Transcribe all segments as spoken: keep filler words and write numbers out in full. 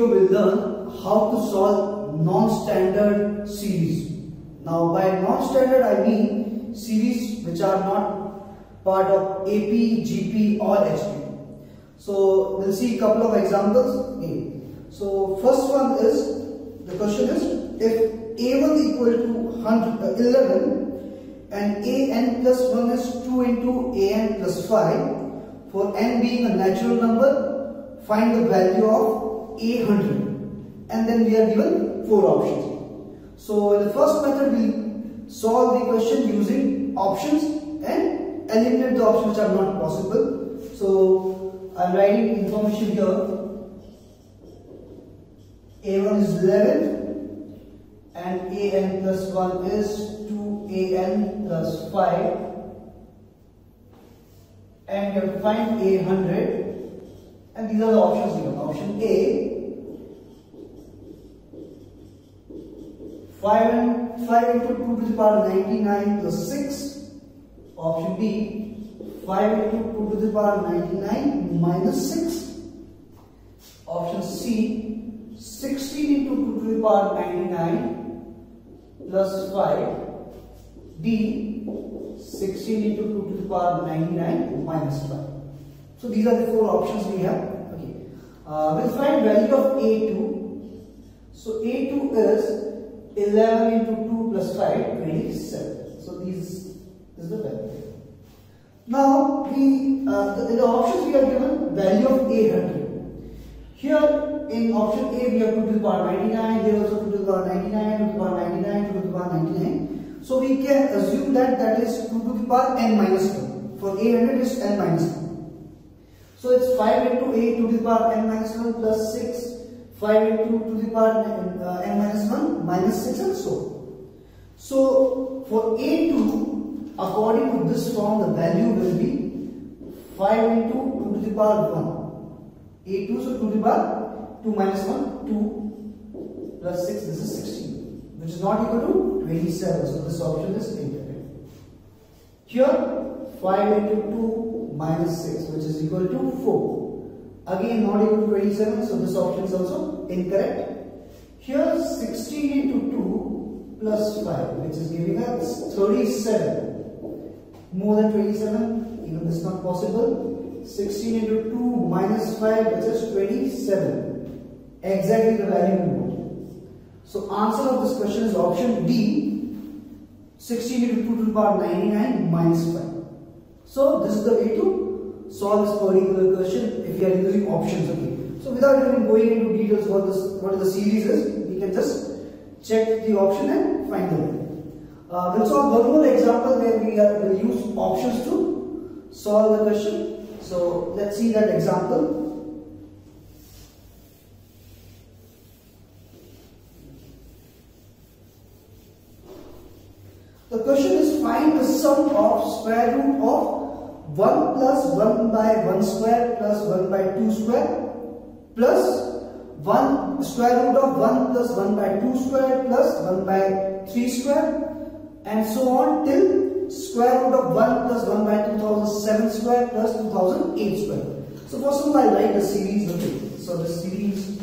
video we'll learn how to solve non-standard series. Now by non-standard I mean series which are not part of A P, G P or H P. So we'll see a couple of examples. Okay. So first one is, the question is, if A one equal to eleven and A n plus one is two into A n plus five, for n being a natural number, find the value of A one hundred, and then we are given four options. So in the first method we solve the question using options and eliminate the options which are not possible. So I am writing information here. A one is eleven and A n plus one is two A n plus five, and we have to find A one hundred, and these are the options given. Option A, five, and five into two to the power ninety-nine plus six. Option B, five into two to the power ninety-nine minus six. Option C, sixteen into two to the power ninety-nine plus five. D, sixteen into two to the power ninety-nine minus five. So these are the four options we have. Okay. Uh, we'll find value of A two. So A two is eleven into two plus five, twenty-seven. So these is the value. Now we uh, the, in the options we are given value of A one hundred. Here in option A we have two to the power ninety-nine, here also two to the power ninety-nine, two to the power ninety-nine, two to the power ninety-nine. So we can assume that that is two to the power n minus one. For A one hundred is n minus one. So it's five into A two to the power n minus one plus six, five into two to the power uh, n minus one minus six, and so on. So for A two, according to this form, the value will be five into two to the power one. A two, so two to the power two minus one, two plus six, this is sixteen, which is not equal to twenty-seven. So this option is incorrect. Here, five into two minus six, which is equal to four. Again, not equal to twenty-seven, so this option is also incorrect. Here, sixteen into two plus five, which is giving us thirty-seven. More than twenty-seven, even this is not possible. sixteen into two minus five, which is twenty-seven. Exactly the value we want. So answer of this question is option D, sixteen into two to the power ninety-nine minus five. So this is the way to solve this particular question if you are using options. Okay. So without even going into details what this what the series is, we can just check the option and find the value. Uh, we'll solve one more example where we are, will use options to solve the question. So let's see that example. The question is, find the sum of square root of one plus one by one square plus one by two square plus one square root of one plus one by two square plus one by three square, and so on till square root of one plus one by two thousand seven square plus two thousand eight square. So first of all, I write the series. Okay. So the series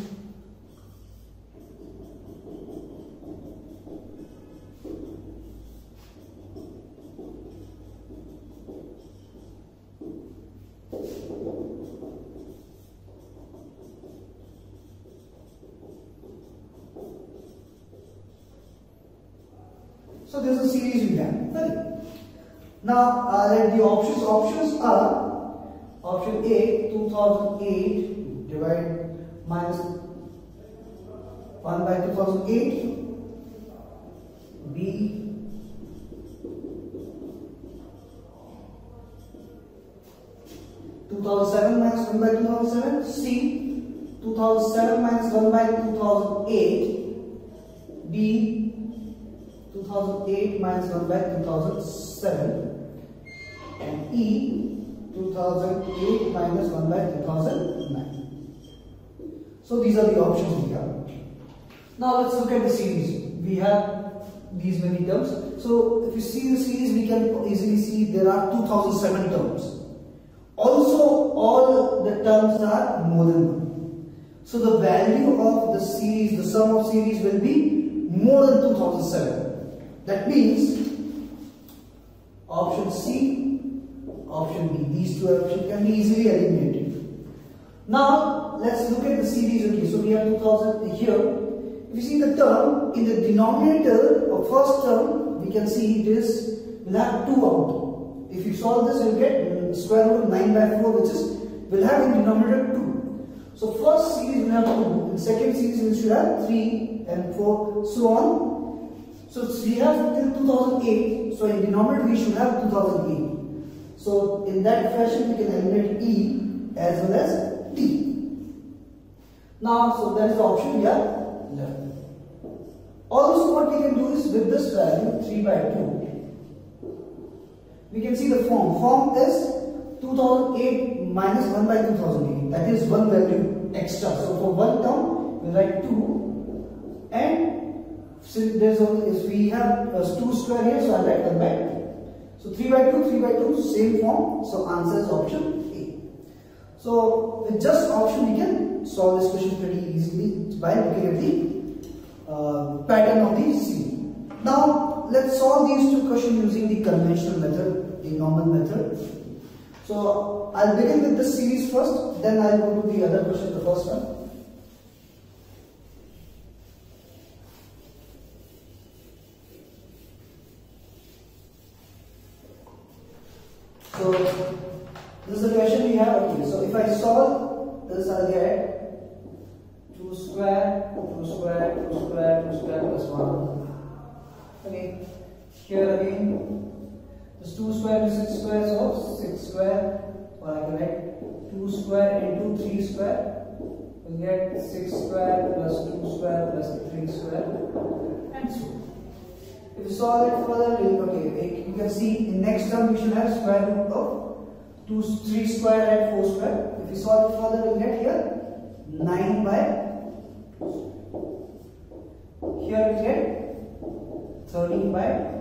So this is a series we have. Right. Now uh, let the options. Options are option A, two thousand eight divided minus one by two thousand eight. B, two thousand seven minus one by two thousand seven. C, two thousand seven minus one by two thousand eight. D, two thousand eight minus one by two thousand seven, and E, two thousand eight minus one by two thousand nine. So these are the options we have. Now let's look at the series. We have these many terms. So if you see the series, we can easily see there are two thousand seven terms. Also, all the terms are more than one. So the value of the series, the sum of series will be more than two thousand seven. That means option C, option B. These two options can be easily eliminated. Now let's look at the series. Okay, so we have two thousand here. If you see the term in the denominator of first term, we can see it is will have two out. If you solve this, you will get square root of nine by four, which is will have in denominator two. So first series will have two, in second series we should have three and four, so on. So we have till two thousand eight, so in denominator we should have two thousand eight. So in that fashion we can eliminate E as well as T. Now, so that is the option we have left. Also what we can do is with this value three by two, we can see the form. Form is two thousand eight minus one by two thousand eight. That is one value extra. So for one term, we write two. And since there's only, if we have uh, two square here, so I write one by two. So three by two, three by two, same form. So answer is option A. So with just option, we can solve this question pretty easily by looking at the uh, pattern of the series. Now let's solve these two questions using the conventional method, the normal method. So I'll begin with the series first, then I'll go to the other question, the first one. So this is the question we have. Okay, so if I solve this, I'll get two square, two square, two square, two square plus one. Okay, here again. This two square to six square, so six square, or I can write two square into three square. We'll get six square plus two square plus three square, and so on. If you solve it further, okay, you can see in next term we should have square root of two, three square and four square. If you solve it further, we'll get here nine by two. Here we get thirteen by.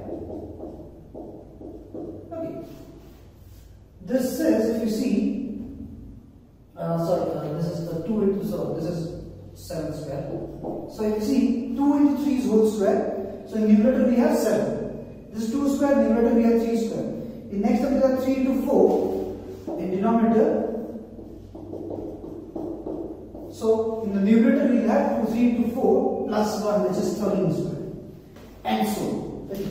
Okay. This is, if you see, uh, sorry, uh, this is the two into, so this is seven square. So if you see, two into three is whole square. So in numerator we have seven. This is two square, numerator we have three square. In next term we have three into four. In denominator, so in the numerator we have two, three into four plus one, which is thirteen square. And so on. Okay.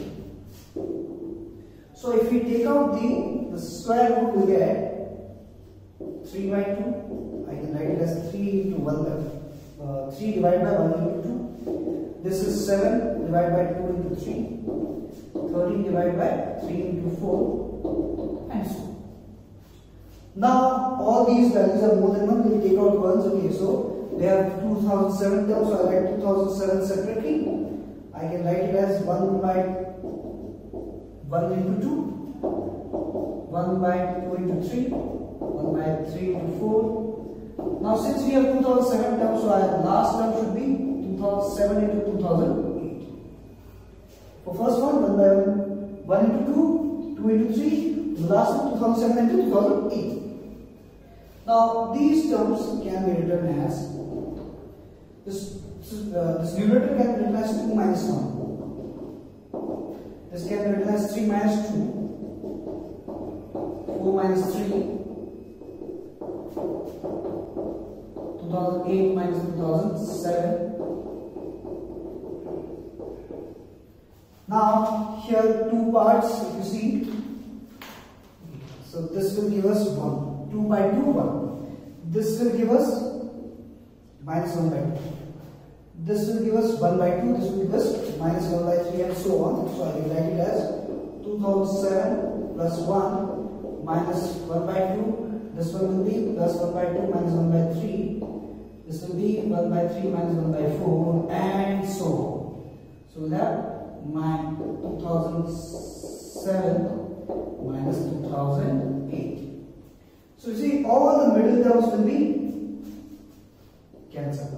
So if we take out the, the square root, we get three by two. I can write it as three into one by uh, three divided by one into two. This is seven divided by two into three. thirteen divided by three into four, and so on. Now all these values are more than one. We take out ones. Okay, so they have two thousand seven terms. So I write two thousand seven separately. I can write it as one by one into two, one by two into three, one by three into four. Now since we have two thousand seven terms, so our last term should be two thousand seven into two thousand eight. For first one, one by one, one into two, two into three, the last one two thousand seven into two thousand eight. Now these terms can be written as, this, uh, this numerator can be written as two minus one. This can be written as three minus two, four minus three, two thousand eight minus two thousand seven. Now here two parts, if you see, so this will give us one, two by two, one. This will give us minus one by two. This will give us one by two, this will give us minus one by three, and so on. So I will write it as two thousand seven plus one minus one by two. This one will be plus one by two minus one by three. This will be one by three minus one by four, and so on. So we'll have my two thousand seven minus two thousand eight. So you see, all the middle terms will be cancelled.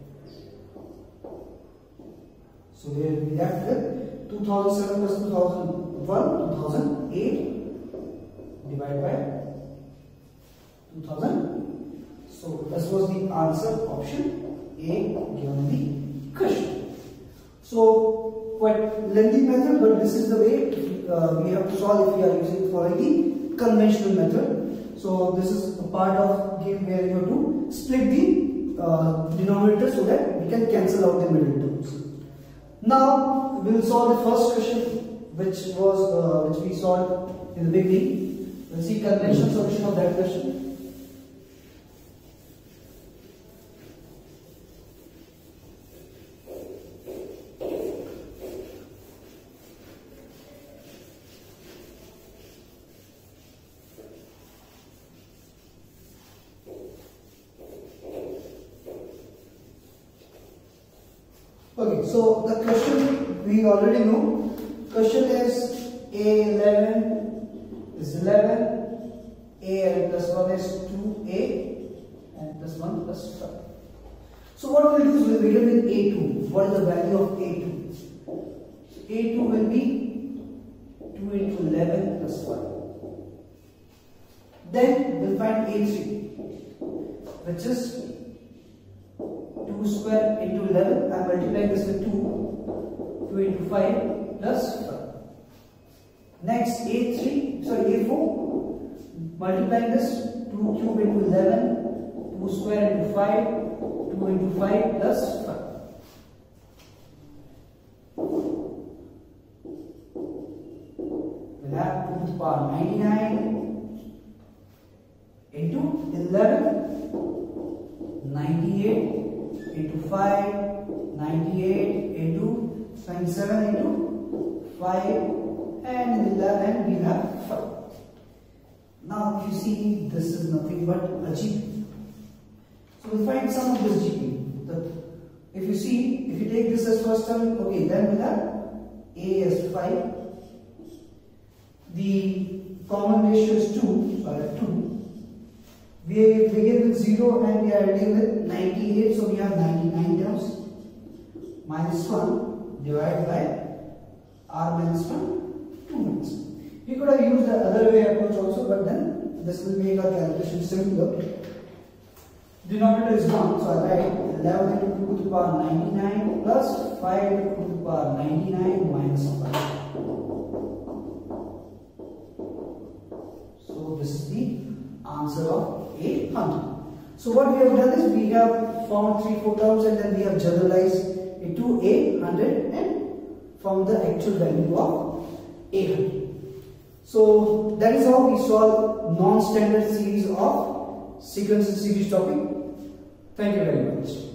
So we will be left with two thousand seven plus two thousand one, two thousand eight divided by two thousand. So this was the answer, option A given the question. So quite lengthy method, but this is the way uh, we have to solve if we are using following the conventional method. So this is a part of game where you have to split the uh, denominator so that we can cancel out the middle terms. Now we will solve the first question, which was uh, which we solved in the beginning. We'll see conventional solution of that question. Okay, so the question we already know. Question is A eleven is eleven, A plus one is two A, and plus one plus five. So what we'll do is we'll begin with A two. What is the value of A two? A two will be two into eleven plus one. Then we'll find A three, which is two square into eleven. I multiply this with two. two into five plus five. Next A three, sorry A four. Multiply this two cube into eleven. two square into five. two into five plus five. We'll have two to the power ninety-nine into eleven. ninety-eight into five, ninety-eight into twenty-seven into five, and eleven we have five. Now if you see, this is nothing but a G P. So we'll find sum of this G P. The, if you see, if you take this as first term, okay, then we'll have A as five. The common ratio is two, so I have two. We begin with zero and we are ending with ninety-eight, so we have ninety-nine terms. Minus one divided by R minus one, two minus one. We could have used the other way approach also, but then this will make our calculation simpler. Denominator is one, so I write eleven into two to the power ninety-nine plus five into two to the power ninety-nine minus five. So this is the answer of eight hundred. So what we have done is we have found three, four terms and then we have generalized it to eight hundred and found the actual value of eight hundred. So that is how we solve non-standard series of sequence and series topic. Thank you very much.